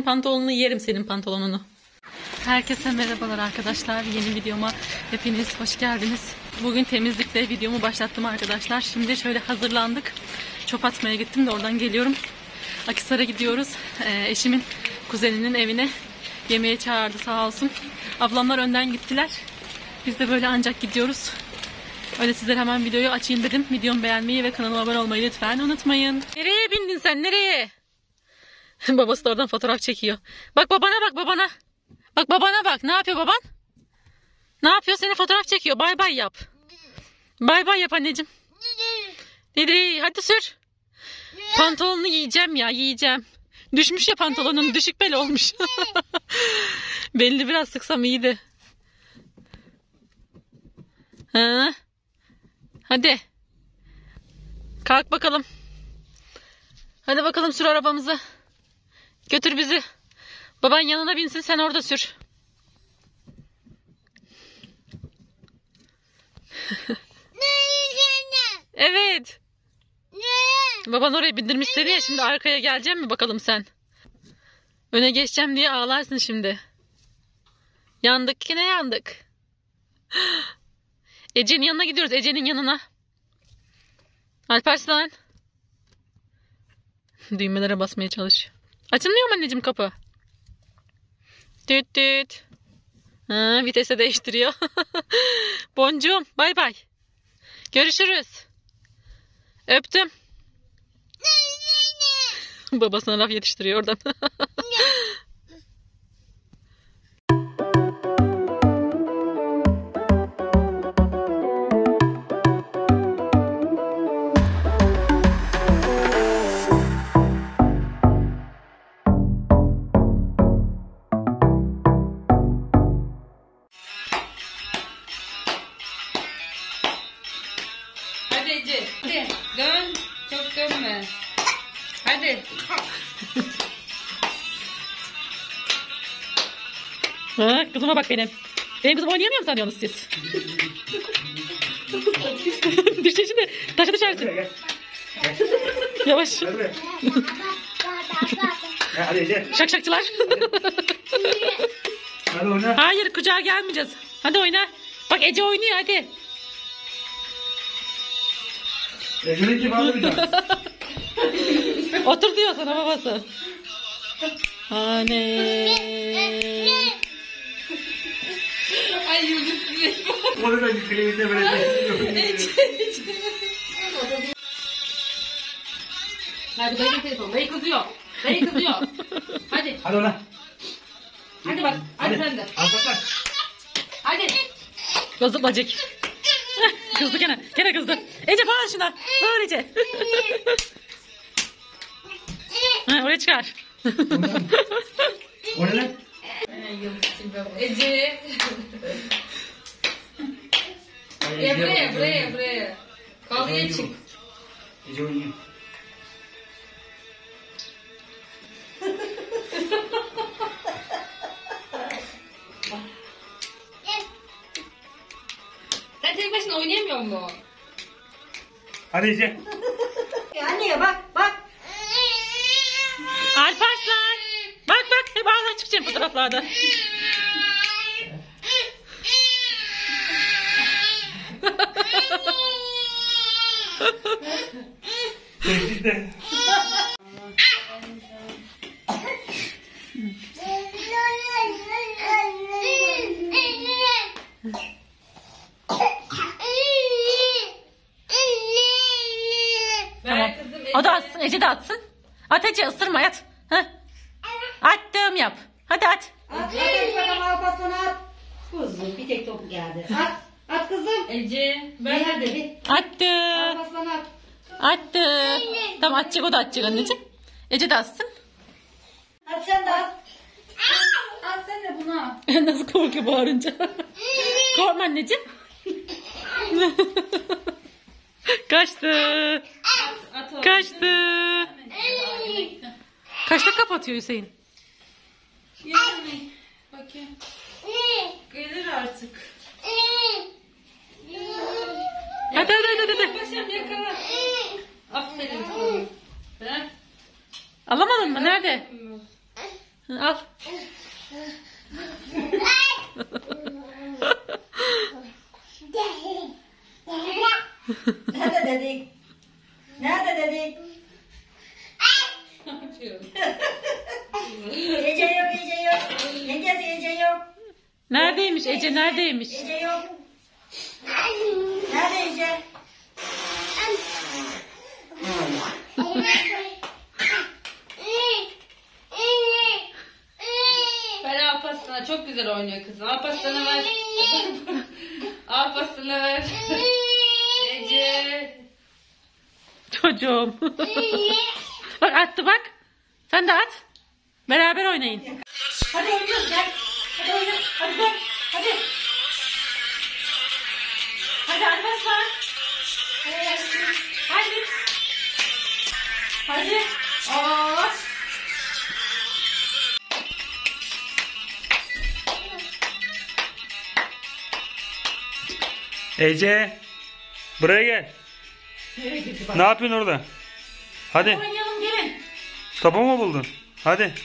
pantolonunu yerim, senin pantolonunu. Herkese merhabalar arkadaşlar. Yeni videoma hepiniz hoş geldiniz. Bugün temizlikle videomu başlattım arkadaşlar. Şimdi şöyle hazırlandık. Çöp atmaya gittim de oradan geliyorum. Akhisar'a gidiyoruz. Eşimin kuzeninin evine yemeğe çağırdı sağ olsun. Ablamlar önden gittiler. Biz de böyle ancak gidiyoruz. Öyle sizlere hemen videoyu açayım dedim. Videomu beğenmeyi ve kanalıma abone olmayı lütfen unutmayın. Nereye bindin sen, nereye? Babası da oradan fotoğraf çekiyor. Bak babana, bak babana. Bak babana bak. Ne yapıyor baban? Ne yapıyor? Seni fotoğraf çekiyor. Bay bay yap. Bay bay yap anneciğim. Nereye? Hadi sür. Pantolonunu yiyeceğim ya, yiyeceğim. Düşmüş ya pantolonun, düşük bel olmuş. Belini biraz sıksam iyiydi. Ha? Hadi. Kalk bakalım. Hadi bakalım, sür arabamızı. Götür bizi. Baban yanına binsin, sen orada sür. Evet. Baban oraya bindirmiş seni ya, şimdi arkaya gelecek mi bakalım sen? Öne geçeceğim diye ağlarsın şimdi. Yandık, yine yandık. Ece'nin yanına gidiyoruz, Ece'nin yanına. Alparslan. Düğmelere basmaya çalış. Açılmıyor mu anneciğim kapı? Düt düt. Ha, vitese değiştiriyor. Boncuğum, bay bay. Görüşürüz. Öptüm. Babasına laf yetiştiriyor oradan. Hadi Ece, hadi dön, çok dönme. Hadi. Ha, kızıma bak benim. Benim kızım oynayamıyor mu sanıyorsunuz siz? Düşecek şimdi, taşa düşersin. Yavaş. Hadi Ece. Şakşakçılar. Hadi oyna. Hayır, kucağa gelmeyeceğiz. Hadi oyna. Bak Ece oynuyor, hadi. Ece'nin kim aldı bir daha? Otur diyor sana babası. Anne. Ay Yıldız. Onu da klibinde böyle Hadi dayı telefon. Dayı kızıyor. Dayı kızıyor. Hadi. Hadi oyna. Hadi bak. Hadi sen de. Al bak. Hadi. Kızdı bacık. Kızdı gene. Gene kızdı. Ece bağır şuna. Bağır Ece. Ha, oraya çıkar. O ne lan? Ece. Ya buraya. Kavgaya çık. Ece oynuyor. Sen tek başına oynayamıyor musun? Hadi Ece. Anneye bak. Alparslan. Bak hep ağzına çıkacağım fotoğraflarda. Sessiz de. Tamam. O da atsın, Ece de atsın. At Ece, ısırma, at. Heh. Attım yap. Hadi at. At bakalım Alparslan'a at. Kuzum bir tek topu geldi. At kızım. Ece. Ben hadi. Attı. Alparslan'a at. Attı. Tamam, atacak, o da atacak anneciğim. Ece de atsın. Hadi sen de at. Al sen de bunu al. Nasıl korkuyor bağırınca. Korkma anneciğim. Kaçtı. At oğlum. Kaçtı. Kaçta kapatıyor Hüseyin? Yani. Bakayım. Gelir artık. Hadi. Başım yakala. Aferin sana. Ben Alamadın mı? Nerede? Al. Nerede dedik? Nerede dedik? Ece yok, Ece yok. Yengesi Ece yok. Neredeymiş Ece, neredeymiş? Ece yok. Nerede Ece? Ver Alparslan'a, çok güzel oynuyor kızım. Alparslan'a ver. Alparslan'a ver. Ece. Çocuğum. Bak attı bak. Sen de at. Beraber oynayın. Hadi oynuyoruz gel. Hadi oyna. Hadi gel. Hadi. Hadi Alparslan. Hadi. Hadi. Aa. Ece. Buraya gel. Nereye gitti bak? Ne yapıyorsun orada? Hadi. Oynayalım gelin. Topu mu buldun? Hadi.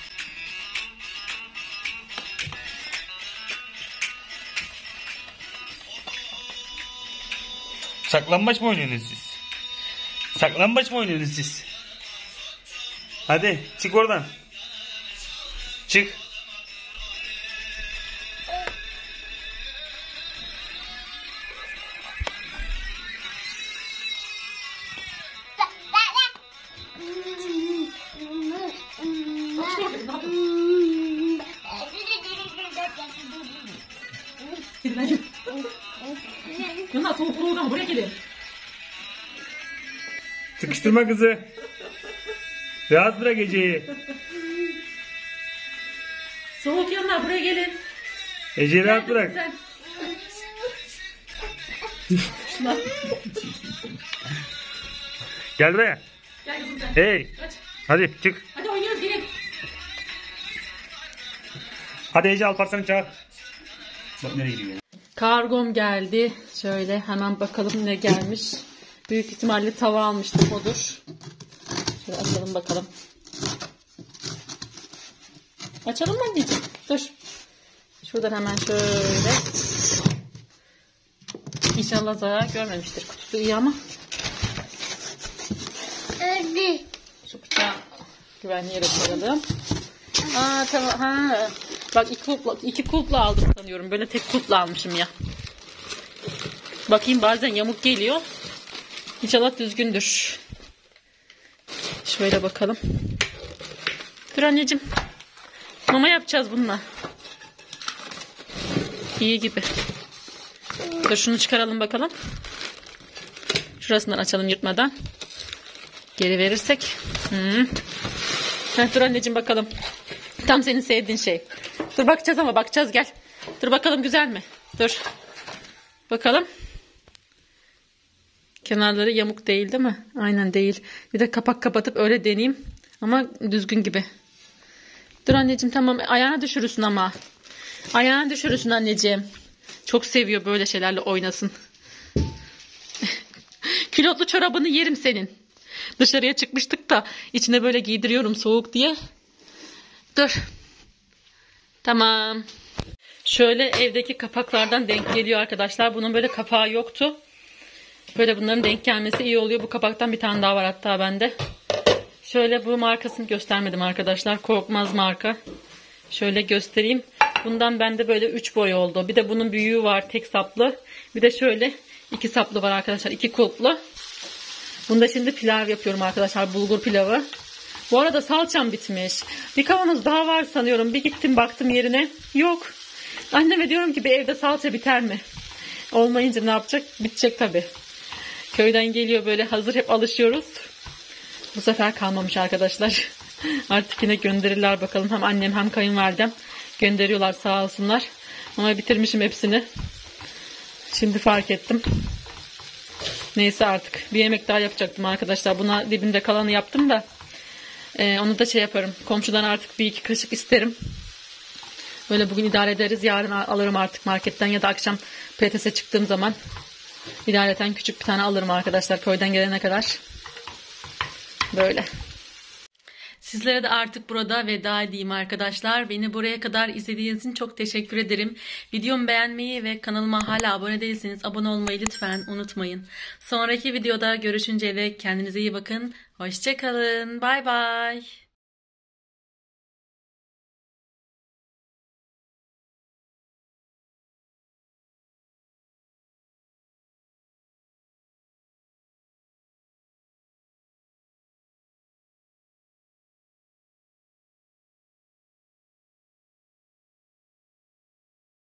Saklambaç mı oynuyorsunuz siz? Saklambaç mı oynuyorsunuz siz? Hadi çık oradan. Çık. Bundan soğuk program buraya gelin. Sıkıştırma kızı. Rahat bırak Ece'yi. Soğuk yanlar buraya gelin. Ece'yi rahat bırak. Sen. Gel buraya. Gel kızım sen. Hey. Kaç. Hadi çık. Hadi oynuyoruz gelin. Hadi Ece Alparslan'ı çağır. Bak nereye gidiyor. Kargom geldi. Şöyle hemen bakalım ne gelmiş. Büyük ihtimalle tava almıştım, odur. Şöyle açalım bakalım. Açalım mı anneciğim? Dur. Şuradan hemen şöyle. İnşallah zarar görmemiştir. Kutusu iyi ama. Şu bıçağı güvenli yere koyalım. Aa tamam. Ha. Bak iki kulpla aldım sanıyorum. Böyle tek kulpla almışım ya. Bakayım bazen yamuk geliyor. İnşallah düzgündür. Şöyle bakalım. Dur anneciğim. Mama yapacağız bununla. İyi gibi. Dur şunu çıkaralım bakalım. Şurasından açalım yırtmadan. Geri verirsek. Dur anneciğim bakalım. Tam senin sevdiğin şey. Dur bakacağız ama bakacağız gel. Dur bakalım güzel mi? Dur. Bakalım. Kenarları yamuk değil mi? Aynen değil. Bir de kapak kapatıp öyle deneyeyim. Ama düzgün gibi. Dur anneciğim tamam. Ayağına düşürürsün ama. Ayağına düşürürsün anneciğim. Çok seviyor böyle şeylerle oynasın. Külotlu çorabını yerim senin. Dışarıya çıkmıştık da içine böyle giydiriyorum soğuk diye. Dur. Tamam. Şöyle evdeki kapaklardan denk geliyor arkadaşlar. Bunun böyle kapağı yoktu. Böyle bunların denk gelmesi iyi oluyor. Bu kapaktan bir tane daha var hatta bende. Şöyle bu markasını göstermedim arkadaşlar. Korkmaz marka. Şöyle göstereyim. Bundan bende böyle 3 boy oldu. Bir de bunun büyüğü var tek saplı. Bir de şöyle 2 saplı var arkadaşlar. 2 kulplu. Bunda şimdi pilav yapıyorum arkadaşlar. Bulgur pilavı. Bu arada salçam bitmiş. Bir kavanoz daha var sanıyorum. Bir gittim baktım yerine. Yok. Anneme diyorum ki bir evde salça biter mi? Olmayınca ne yapacak? Bitecek tabii. Köyden geliyor böyle hazır, hep alışıyoruz. Bu sefer kalmamış arkadaşlar. Artık yine gönderirler bakalım. Hem annem hem kayınvalidem gönderiyorlar sağ olsunlar. Ama bitirmişim hepsini. Şimdi fark ettim. Neyse artık. Bir yemek daha yapacaktım arkadaşlar. Buna dibinde kalanı yaptım da. Onu da şey yaparım. Komşudan artık bir iki kaşık isterim. Böyle bugün idare ederiz. Yarın alırım artık marketten ya da akşam pilatese çıktığım zaman. İdareten küçük bir tane alırım arkadaşlar köyden gelene kadar. Böyle. Sizlere de artık burada veda edeyim arkadaşlar. Beni buraya kadar izlediğiniz için çok teşekkür ederim. Videomu beğenmeyi ve kanalıma hala abone değilseniz abone olmayı lütfen unutmayın. Sonraki videoda görüşünceye dek kendinize iyi bakın. Hoşça kalın. Bay bay.